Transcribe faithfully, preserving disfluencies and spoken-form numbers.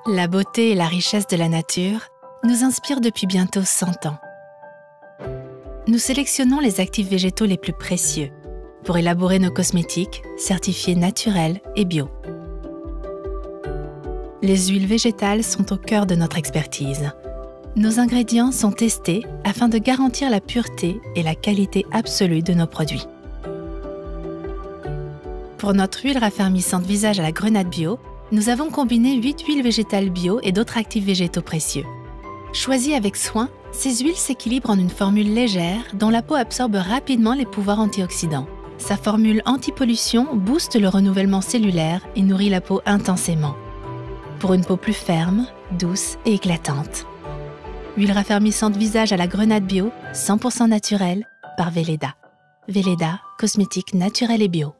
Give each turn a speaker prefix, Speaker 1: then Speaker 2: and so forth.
Speaker 1: La beauté et la richesse de la nature nous inspirent depuis bientôt cent ans. Nous sélectionnons les actifs végétaux les plus précieux pour élaborer nos cosmétiques certifiés naturels et bio. Les huiles végétales sont au cœur de notre expertise. Nos ingrédients sont testés afin de garantir la pureté et la qualité absolue de nos produits. Pour notre huile raffermissante visage à la grenade bio, nous avons combiné huit huiles végétales bio et d'autres actifs végétaux précieux. Choisies avec soin, ces huiles s'équilibrent en une formule légère dont la peau absorbe rapidement les pouvoirs antioxydants. Sa formule anti-pollution booste le renouvellement cellulaire et nourrit la peau intensément. Pour une peau plus ferme, douce et éclatante. Huile raffermissante visage à la grenade bio, cent pour cent naturelle, par Velleda. Velleda, cosmétique naturel et bio.